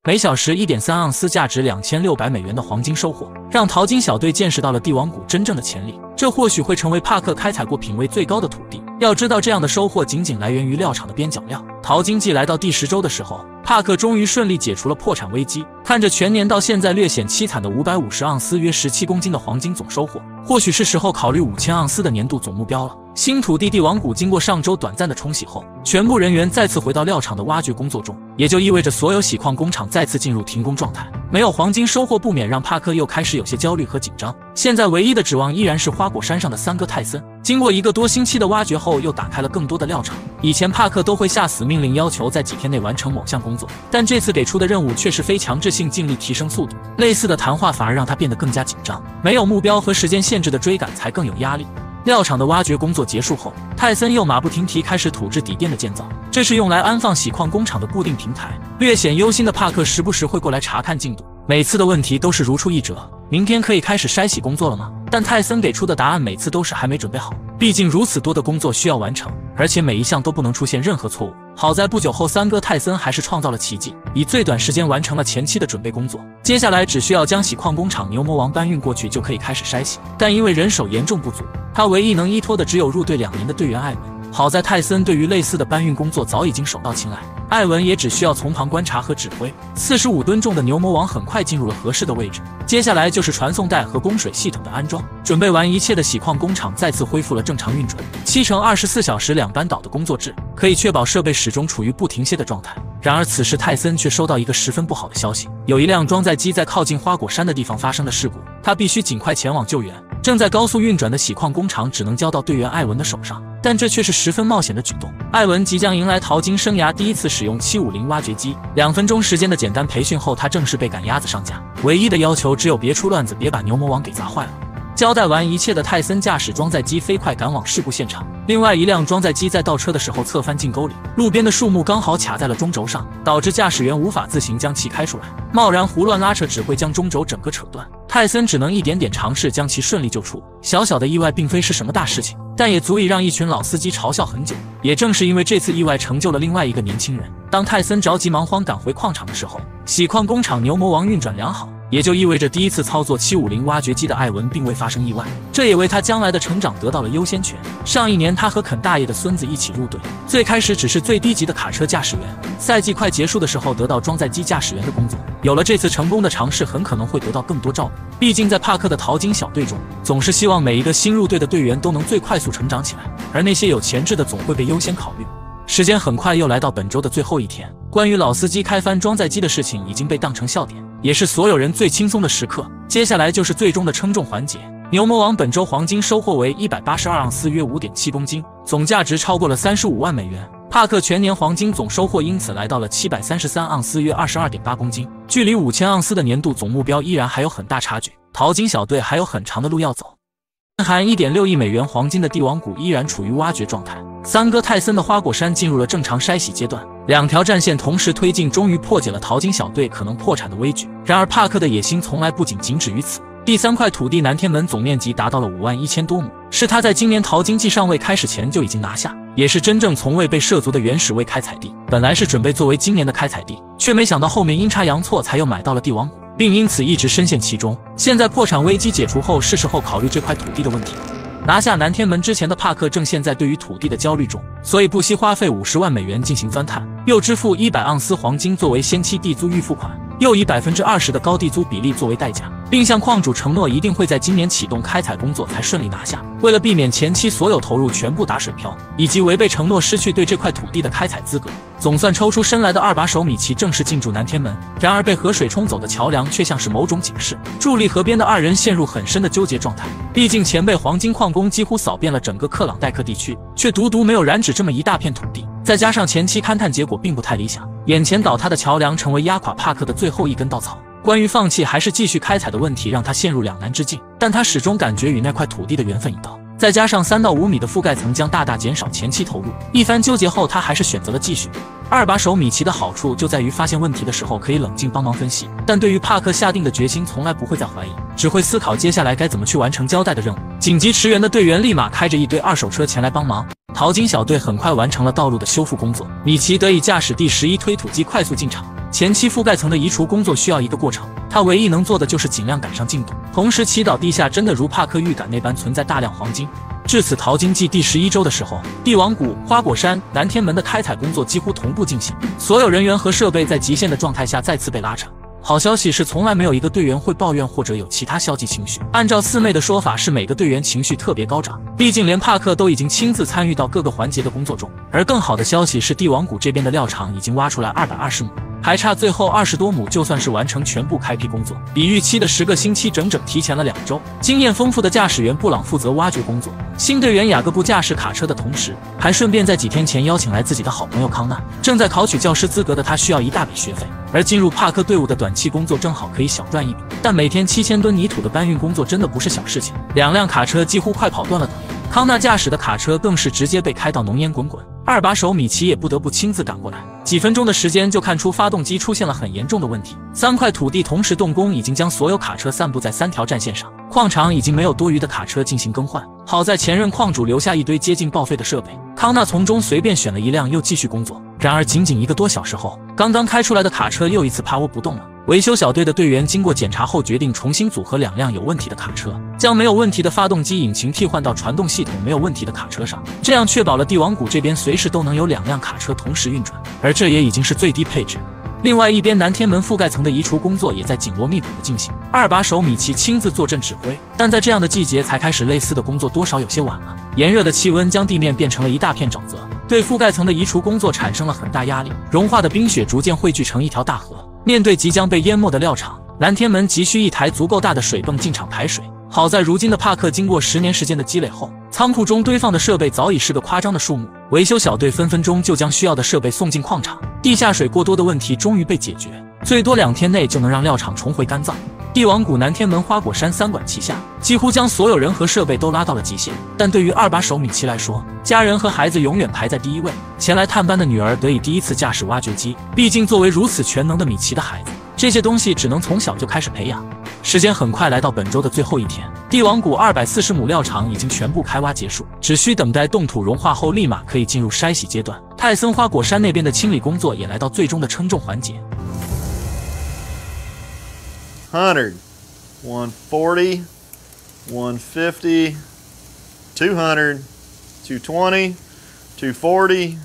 每小时 1.3盎司，价值2600美元的黄金收获，让淘金小队见识到了帝王谷真正的潜力。这或许会成为帕克开采过品位最高的土地。要知道，这样的收获仅仅来源于料场的边角料。淘金季来到第10周的时候，帕克终于顺利解除了破产危机。看着全年到现在略显凄惨的550盎司，约17公斤的黄金总收获，或许是时候考虑5000盎司的年度总目标了。新土地帝王谷经过上周短暂的冲洗后，全部人员再次回到料场的挖掘工作中，也就意味着所有洗矿工厂再次进入停工状态。没有黄金收获，不免让帕克又开始有些焦虑和紧张。现在唯一的指望依然是花果山上的3个泰森。经过1个多星期的挖掘后，又打开了更多的料场。以前帕克都会下死命令要求在几天内完成某项工作，但这次给出的任务却是非强制性，尽力提升速度。类似的谈话反而让他变得更加紧张，没有目标和时间限制的追赶才更有压力。料场的挖掘工作结束后，泰森又马不停蹄开始土制底垫的建造，这是用来安放洗矿工厂的固定平台。略显忧心的帕克时不时会过来查看进度，每次的问题都是如出一辙：明天可以开始筛洗工作了吗？但泰森给出的答案每次都是还没准备好，毕竟如此多的工作需要完成，而且每一项都不能出现任何错误。好在不久后，3个泰森还是创造了奇迹，以最短时间完成了前期的准备工作。接下来只需要将洗矿工厂牛魔王搬运过去就可以开始筛洗，但因为人手严重不足，他唯一能依托的只有入队2年的队员艾文。好在泰森对于类似的搬运工作早已经手到擒来，艾文也只需要从旁观察和指挥。45吨重的牛魔王很快进入了合适的位置，接下来就是传送带和供水系统的安装。准备完一切的洗矿工厂再次恢复了正常运转，7乘24小时2班倒的工作制，可以确保设备始终处于不停歇的状态。然而此时泰森却收到一个十分不好的消息，有一辆装载机在靠近花果山的地方发生了事故，他必须尽快前往救援。正在高速运转的洗矿工厂只能交到队员艾文的手上，但这却是十分冒险的举动。艾文即将迎来淘金生涯第一次使用750挖掘机，2分钟时间的简单培训后，他正式被赶鸭子上架。唯一的要求只有别出乱子，别把牛魔王给砸坏了。交代完一切的泰森驾驶装载机飞快赶往事故现场。另外一辆装载机在倒车的时候侧翻进沟里，路边的树木刚好卡在了中轴上，导致驾驶员无法自行将其开出来，贸然胡乱拉扯只会将中轴整个扯断。泰森只能一点点尝试将其顺利救出。小小的意外并非是什么大事情，但也足以让一群老司机嘲笑很久。也正是因为这次意外成就了另外一个年轻人。当泰森着急忙慌赶回矿场的时候，洗矿工厂牛魔王运转良好，也就意味着第一次操作750挖掘机的艾文并未发生意外，这也为他将来的成长得到了优先权。上一年他和肯大爷的孙子一起入队，最开始只是最低级的卡车驾驶员，赛季快结束的时候得到装载机驾驶员的工作。有了这次成功的尝试，很可能会得到更多照顾。毕竟在帕克的淘金小队中，总是希望每一个新入队的队员都能最快速成长起来，而那些有潜质的总会被优先考虑。时间很快又来到本周的最后一天，关于老司机开翻装载机的事情已经被当成笑点，也是所有人最轻松的时刻。接下来就是最终的称重环节。牛魔王本周黄金收获为182盎司，约 5.7公斤，总价值超过了35万美元。帕克全年黄金总收获因此来到了733盎司，约 22.8公斤，距离5000盎司的年度总目标依然还有很大差距。淘金小队还有很长的路要走。含 1.6亿美元黄金的帝王谷依然处于挖掘状态，3个泰森的花果山进入了正常筛洗阶段，2条战线同时推进，终于破解了淘金小队可能破产的危局。然而帕克的野心从来不仅止于此。第3块土地南天门总面积达到了51000多亩，是他在今年淘金季尚未开始前就已经拿下，也是真正从未被涉足的原始未开采地。本来是准备作为今年的开采地，却没想到后面阴差阳错才又买到了帝王谷，并因此一直深陷其中。现在破产危机解除后，是时候考虑这块土地的问题。拿下南天门之前的帕克正陷在对于土地的焦虑中，所以不惜花费50万美元进行钻探，又支付100盎司黄金作为先期地租预付款，又以20%的高地租比例作为代价，并向矿主承诺一定会在今年启动开采工作才顺利拿下。为了避免前期所有投入全部打水漂，以及违背承诺失去对这块土地的开采资格，总算抽出身来的2把手米奇正式进驻南天门。然而被河水冲走的桥梁却像是某种警示，伫立河边的2人陷入很深的纠结状态。毕竟前辈黄金矿工几乎扫遍了整个克朗戴克地区，却独独没有染指这么一大片土地，再加上前期勘探结果并不太理想，眼前倒塌的桥梁成为压垮帕克的最后一根稻草。关于放弃还是继续开采的问题让他陷入两难之境，但他始终感觉与那块土地的缘分已到，再加上3到5米的覆盖层将大大减少前期投入，一番纠结后他还是选择了继续。2把手米奇的好处就在于发现问题的时候可以冷静帮忙分析，但对于帕克下定的决心从来不会再怀疑，只会思考接下来该怎么去完成交代的任务。紧急驰援的队员立马开着一堆2手车前来帮忙。淘金小队很快完成了道路的修复工作，米奇得以驾驶第11推土机快速进场， 前期覆盖层的移除工作需要一个过程，他唯一能做的就是尽量赶上进度，同时祈祷地下真的如帕克预感那般存在大量黄金。至此，淘金季第11周的时候，帝王谷、花果山、南天门的开采工作几乎同步进行，所有人员和设备在极限的状态下再次被拉扯。好消息是，从来没有一个队员会抱怨或者有其他消极情绪。按照四妹的说法，是每个队员情绪特别高涨，毕竟连帕克都已经亲自参与到各个环节的工作中。而更好的消息是，帝王谷这边的料场已经挖出来220亩。还差最后20多亩，就算是完成全部开辟工作，比预期的10个星期整整提前了2周。经验丰富的驾驶员布朗负责挖掘工作，新队员雅各布驾驶卡车的同时，还顺便在几天前邀请来自己的好朋友康纳。正在考取教师资格的他需要一大笔学费，而进入帕克队伍的短期工作正好可以小赚一笔。但每天7000吨泥土的搬运工作真的不是小事情，2辆卡车几乎快跑断了腿。康纳驾驶的卡车更是直接被开到浓烟滚滚，二把手米奇也不得不亲自赶过来。几分钟的时间就看出发动机出现了很严重的问题，3块土地同时动工，已经将所有卡车散布在3条战线上，矿场已经没有多余的卡车进行更换。好在前任矿主留下一堆接近报废的设备，康纳从中随便选了一辆又继续工作。然而仅仅1个多小时后，刚刚开出来的卡车又一次趴窝不动了。维修小队的队员经过检查后决定重新组合2辆有问题的卡车，将没有问题的发动机引擎替换到传动系统没有问题的卡车上，这样确保了帝王谷这边随时都能有2辆卡车同时运转，而这也已经是最低配置。另外一边，南天门覆盖层的移除工作也在紧锣密鼓的进行，二把手米奇亲自坐镇指挥。但在这样的季节才开始类似的工作，多少有些晚了。炎热的气温将地面变成了一大片沼泽，对覆盖层的移除工作产生了很大压力。融化的冰雪逐渐汇聚成一条大河。面对即将被淹没的料场，南天门急需一台足够大的水泵进场排水。好在如今的帕克经过10年时间的积累后，仓库中堆放的设备早已是个夸张的数目，维修小队分分钟就将需要的设备送进矿场。地下水过多的问题终于被解决，最多2天内就能让料场重回干燥。帝王谷、南天门、花果山3管齐下，几乎将所有人和设备都拉到了极限。但对于二把手米奇来说，家人和孩子永远排在第一位。前来探班的女儿得以第一次驾驶挖掘机，毕竟作为如此全能的米奇的孩子，这些东西只能从小就开始培养。时间很快来到本周的最后一天，帝王谷240亩料场已经全部开挖结束，只需等待冻土融化后立马可以进入筛洗阶段。泰森花果山那边的清理工作也来到最终的称重环节。 100, 140, 150, 200, 220, 240,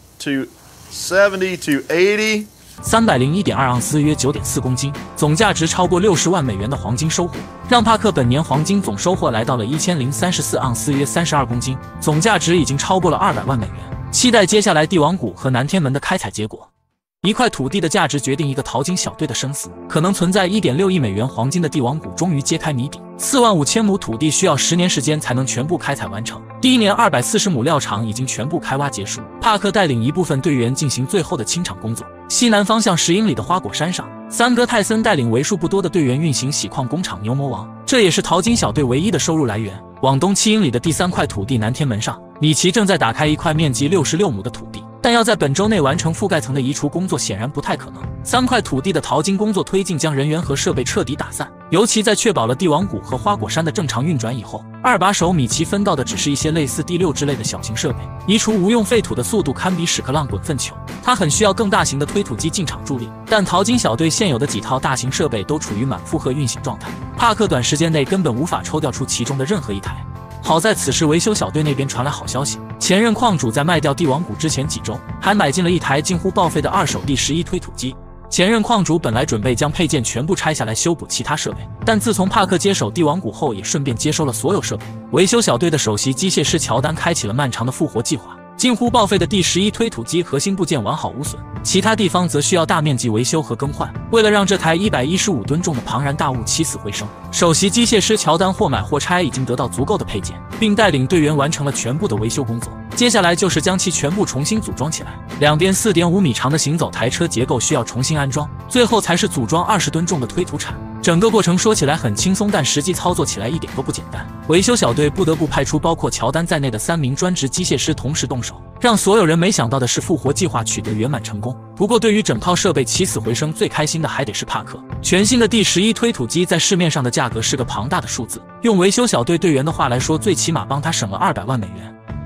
270, 280。 301.2盎司约 9.4 公斤，总价值超过60万美元的黄金收获，让帕克本年黄金总收获来到了1034盎司约32公斤，总价值已经超过了200万美元。期待接下来帝王谷和南天门的开采结果。一块土地的价值决定一个淘金小队的生死，可能存在 1.6 亿美元黄金的帝王谷终于揭开谜底。45000亩土地需要10年时间才能全部开采完成，第一年240亩料场已经全部开挖结束。帕克带领一部分队员进行最后的清场工作。西南方向10英里的花果山上，3哥泰森带领为数不多的队员运行洗矿工厂牛魔王，这也是淘金小队唯一的收入来源。往东7英里的第3块土地南天门上，米奇正在打开一块面积66亩的土地，但要在本周内完成覆盖层的移除工作显然不太可能。3块土地的淘金工作推进将人员和设备彻底打散，尤其在确保了帝王谷和花果山的正常运转以后，二把手米奇分到的只是一些类似第6之类的小型设备，移除无用废土的速度堪比屎壳郎滚粪球，他很需要更大型的推土机进场助力，但淘金小队现有的几套大型设备都处于满负荷运行状态，帕克短时间内根本无法抽调出其中的任何一台。好在此时维修小队那边传来好消息，前任矿主在卖掉帝王谷之前几周，还买进了一台近乎报废的二手第11推土机。前任矿主本来准备将配件全部拆下来修补其他设备，但自从帕克接手帝王谷后，也顺便接收了所有设备。维修小队的首席机械师乔丹开启了漫长的复活计划。近乎报废的第11推土机核心部件完好无损，其他地方则需要大面积维修和更换。为了让这台115吨重的庞然大物起死回生，首席机械师乔丹或买或拆已经得到足够的配件，并带领队员完成了全部的维修工作。接下来就是将其全部重新组装起来，两边4.5米长的行走台车结构需要重新安装，最后才是组装20吨重的推土铲。整个过程说起来很轻松，但实际操作起来一点都不简单。维修小队不得不派出包括乔丹在内的3名专职机械师同时动手，让所有人没想到的是复活计划取得圆满成功。不过对于整套设备起死回生，最开心的还得是帕克。全新的第11推土机在市面上的价格是个庞大的数字，用维修小队队员的话来说，最起码帮他省了200万美元。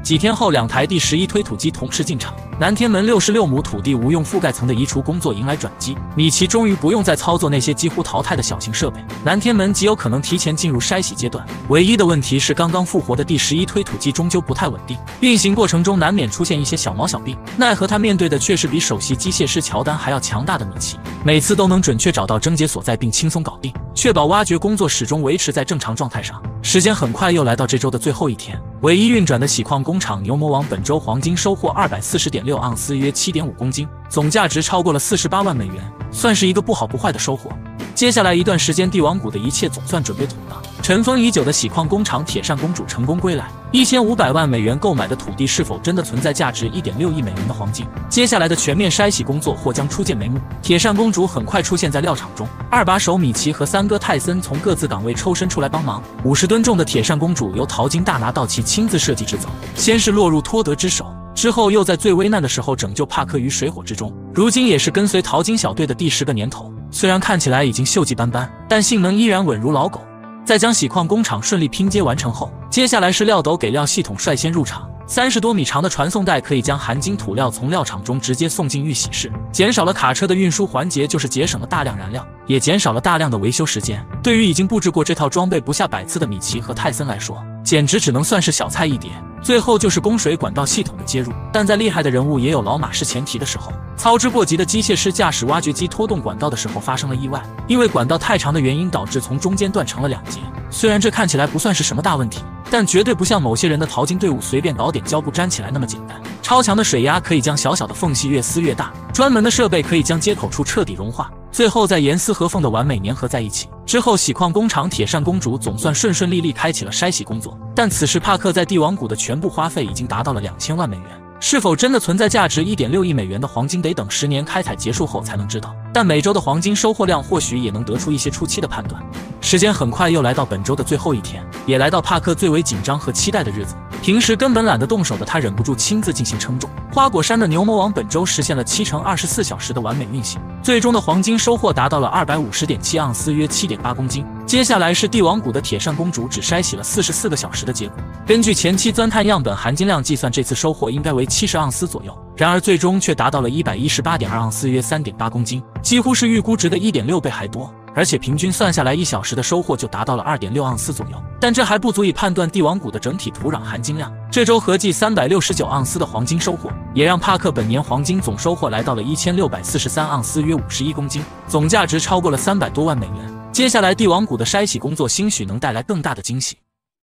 几天后，2台第11推土机同时进场，南天门66亩土地无用覆盖层的移除工作迎来转机，米奇终于不用再操作那些几乎淘汰的小型设备，南天门极有可能提前进入筛洗阶段。唯一的问题是，刚刚复活的第11推土机终究不太稳定，运行过程中难免出现一些小毛小病，奈何他面对的却是比首席机械师乔丹还要强大的米奇，每次都能准确找到症结所在并轻松搞定，确保挖掘工作始终维持在正常状态上。时间很快又来到这周的最后一天，唯一运转的洗矿工厂牛魔王本周黄金收获 240.6盎司，约 7.5公斤，总价值超过了48万美元，算是一个不好不坏的收获。接下来一段时间，帝王谷的一切总算准备妥当。尘封已久的洗矿工厂铁扇公主成功归来，1500万美元购买的土地是否真的存在价值 1.6亿美元的黄金？接下来的全面筛洗工作或将初见眉目。铁扇公主很快出现在料场中，二把手米奇和三哥泰森从各自岗位抽身出来帮忙。50吨重的铁扇公主由淘金大拿道奇亲自设计制造，先是落入托德之手，之后又在最危难的时候拯救帕克于水火之中，如今也是跟随淘金小队的第10个年头。虽然看起来已经锈迹斑斑，但性能依然稳如老狗。在将洗矿工厂顺利拼接完成后，接下来是料斗给料系统率先入场。30多米长的传送带可以将含金土料从料场中直接送进预洗室，减少了卡车的运输环节，就是节省了大量燃料，也减少了大量的维修时间。对于已经布置过这套装备不下100次的米奇和泰森来说，简直只能算是小菜一碟。最后就是供水管道系统的接入，但在厉害的人物也有老马是前提的时候，操之过急的机械师驾驶挖掘机拖动管道的时候发生了意外，因为管道太长的原因导致从中间断成了2截。虽然这看起来不算是什么大问题，但绝对不像某些人的淘金队伍随便搞点胶布粘起来那么简单。超强的水压可以将小小的缝隙越撕越大，专门的设备可以将接口处彻底融化，最后再严丝合缝的完美粘合在一起。之后洗矿工厂铁扇公主总算顺顺利利开启了筛洗工作，但此时帕克在帝王谷的全部花费已经达到了2000万美元，是否真的存在价值 1.6亿美元的黄金，得等10年开采结束后才能知道，但每周的黄金收获量或许也能得出一些初期的判断。时间很快又来到本周的最后一天，也来到帕克最为紧张和期待的日子。平时根本懒得动手的他忍不住亲自进行称重。花果山的牛魔王本周实现了7×24小时的完美运行，最终的黄金收获达到了250.7盎司，约 7.8公斤。接下来是帝王谷的铁扇公主只筛洗了44个小时的结果，根据前期钻探样本含金量计算，这次收获应该为70盎司左右，然而最终却达到了118.2盎司，约 3.8公斤，几乎是预估值的 1.6倍还多。而且平均算下来，1小时的收获就达到了2.6盎司左右，但这还不足以判断帝王谷的整体土壤含金量。这周合计369盎司的黄金收获，也让帕克本年黄金总收获来到了1643盎司，约51公斤，总价值超过了300多万美元。接下来帝王谷的筛洗工作兴许能带来更大的惊喜。